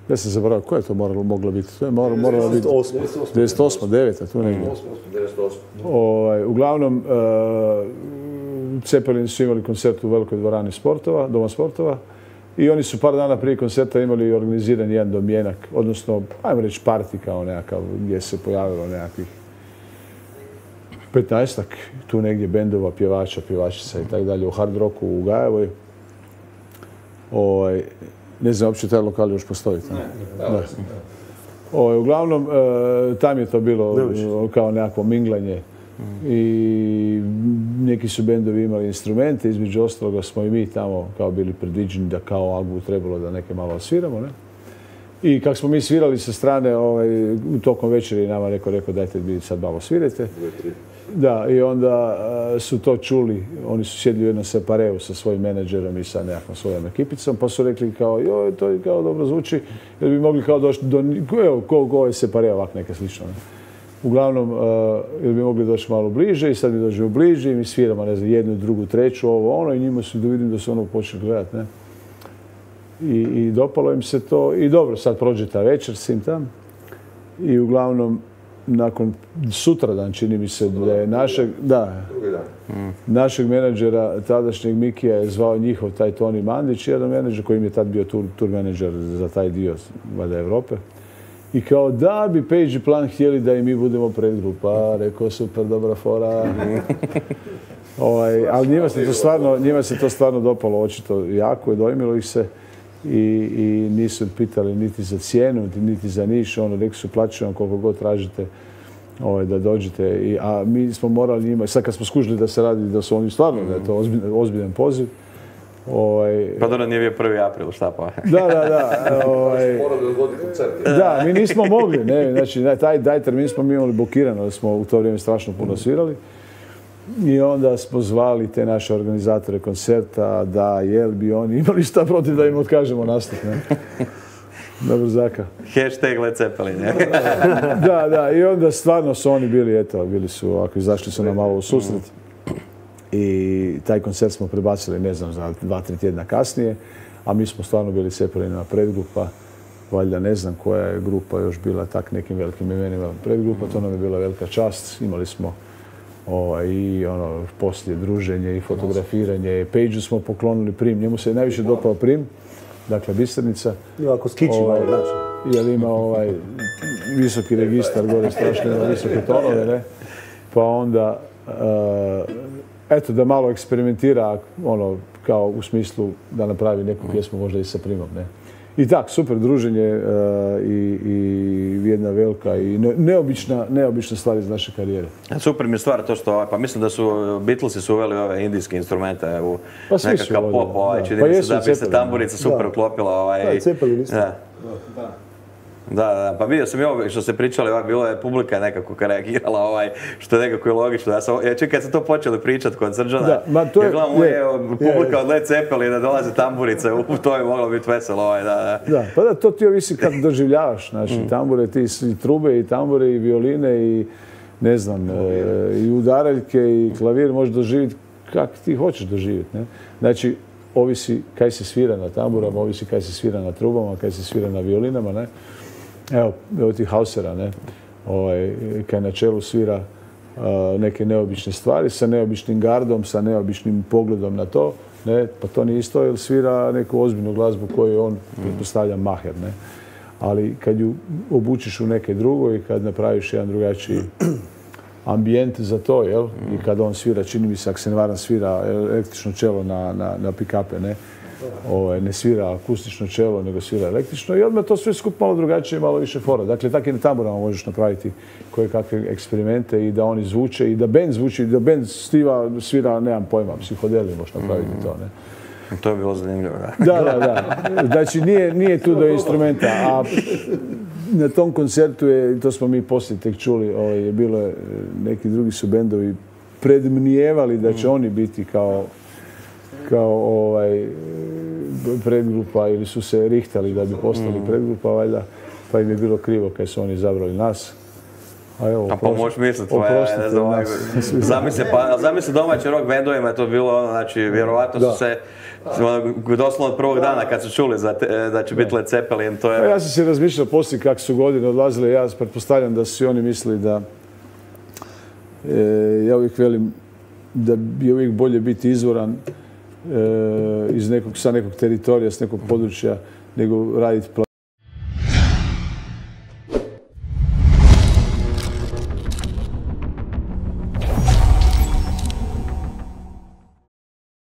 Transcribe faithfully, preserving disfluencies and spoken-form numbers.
Ja sam zaboravio, koja je to moralo, moglo biti? To je moralo, moralo biti devedeset osma, deveta tu negdje. Ovaj, uglavnom, uh, Cepelini su imali koncert u velikoj dvorani sportova, Doma sportova, i oni su par dana prije koncerta imali organiziran jedan domjenak, odnosno, ajmo reći, parti kao nekakav, gdje se pojavilo nekakvih petnaestak, tu negdje bendova, pjevača, pjevačica i tako dalje, u hard rocku u Gajevoj. Ovaj, ne znam, uopće taj lokal još postoji. Ne, da. Ovaj, uglavnom, e, tam je to bilo kao nekakvo minglanje. I neki su bendovi imali instrumente, između ostaloga smo i mi tamo kao bili predviđeni da kao albu trebalo da neke malo sviramo, ne? I kako smo mi svirali sa strane, ovaj, u tokom večeri nama neko rekao dajte vi sad malo svirajte. Da, i onda uh, su to čuli, oni su sjedli u jednom separeu sa svojim menadžerom i sa nekakvom svojom ekipicom, pa su rekli kao, joj, to je kao dobro zvuči, jer bi mogli kao doći do, evo, ko, ko je separe, ovak neke slično. Ne? Uglavnom, uh, jer bi mogli doći malo bliže i sad mi dođemo bliže i mi sviramo, ne znam, jednu, drugu, treću, ovo, ono, i njima su da vidim da su ono počeli gledati, ne. I, I dopalo im se to, i dobro, sad prođe ta večer s tim tam, i uglavnom, nakon sutradan, čini mi se, da je našeg, da, našeg menadžera, tadašnjeg Mikija, je zvao njihov taj Toni Mandić, jedan menadžer koji im je tad bio tur, tur menadžer za taj dio, valjda, Evrope. I kao da bi Page i Plan htjeli da i mi budemo predgrupa, rekao super, dobra fora. ovaj, ali njima se, to stvarno, njima se to stvarno dopalo, očito jako je, dojmilo ih se. I, i nisu pitali niti za cijenu, niti za niš, ono, rekli su plaćaju vam koliko god tražite ovaj, da dođete. I, a mi smo morali njima, sad kad smo skužili da se radi, da su oni stvarno, da je to ozbiljan, ozbiljan poziv. Ovaj, pa dobro, nije bio prvi april, šta pa? Da, da, da. Ovaj, da, mi nismo mogli, ne, znači, taj, taj termin smo mi imali blokirano, da smo u to vrijeme strašno puno svirali. I onda smo zvali te naše organizatore koncerta da jel bi oni imali šta protiv da im otkažemo nastup, ne? Na brzaka. Hashtag Led Zeppelin, ne? Da, da, i onda stvarno su oni bili, eto, bili su, ako izašli su nam malo u susret. I taj koncert smo prebacili, ne znam, za dva, tri tjedna kasnije, a mi smo stvarno bili Zeppelinova predgrupa. Valjda ne znam koja je grupa još bila tak nekim velikim imenima predgrupa, to nam je bila velika čast. Imali smo Ovaj, i ono, poslije druženje i fotografiranje. Page-u smo poklonili Prim, njemu se je najviše dopao Prim, dakle Bisernica. I ovako skići ovaj, malo, znači. Jer ima ovaj visoki registar, gore strašno ima visoke tonove, ne? Pa onda, uh, eto, da malo eksperimentira, ono, kao u smislu da napravi neku pjesmu možda i sa Primom, ne? I tak, super druženje uh, i, i jedna velika i ne, neobična, neobična stvar iz naše karijere. Super mi je stvar to što, pa mislim da su Beatlesi su uveli ove indijske instrumente u pa nekakav pop, ovaj, čini mi se da bi se tamburica super uklopila. Ovaj, da, Cepelin isto. Da. Da. Da, da, pa vidio sam i ovo što ste pričali, ovak, bilo je publika nekako reagirala, ovaj, što je nekako je logično. Ja, sam, ja čekaj, kad ste to počeli pričati kod Srđana, da, ma to je, ja gledam, je, je, publika je, od Led Zeppelina, dolaze tamburice, u to je moglo biti veselo. Ovaj, da, da. Da, pa da, to ti ovisi kako doživljavaš, znači, mm. tambure, ti i trube, i tambure, i violine, i ne znam, e, i udaraljke, i klavir možeš doživjeti kako ti hoćeš doživjeti, ne? Znači, ovisi kaj se svira na tamburama, ovisi kaj se svira na trubama, kaj se svira na violinama, ne? Evo, evo tih Hausera, ne, ovaj, kaj na čelu svira uh, neke neobične stvari, sa neobičnim gardom, sa neobičnim pogledom na to, ne, pa to nije isto, jer svira neku ozbiljnu glazbu koju on pretpostavlja maher, ne. Ali kad ju obučiš u neke drugo i kad napraviš jedan drugačiji ambijent za to, jel, i kad on svira, čini mi se, ako se ne varam, svira električno čelo na, na, na pick-upe, ne, Ovaj, ne svira akustično čelo, nego svira električno i odmah to sve skup malo drugačije i malo više fora. Dakle, tako i na tamburama možeš napraviti koje kakve eksperimente i da oni zvuče i da bend zvuči, i da bend stiva, svira, nemam pojma, psihodeliju možeš napraviti mm. to, ne. To je bilo zanimljivo, da. Da, da, da. Znači, nije, nije tu do instrumenta, a na tom koncertu je, to smo mi poslije tek čuli, ovaj, je bilo, neki drugi su bendovi predmnijevali da će mm. oni biti kao kao ovaj, predgrupa ili su se rihtali da bi postali predgrupa, valjda, pa im je bilo krivo kad su oni izabrali nas. Pa pa možeš misliti, ne znam, zamisli domaće rock bendovima je to bilo, znači, vjerovatno su se, doslovno od prvog dana kad su čuli da će biti Led Zeppelin, to je... Ja sam se razmišljao poslije kako su godine odlazile, ja pretpostavljam da su i oni mislili da, ja uvijek velim, da je uvijek bolje biti izvoran iz nekog, sa nekog teritorija, s nekog područja, nego raditi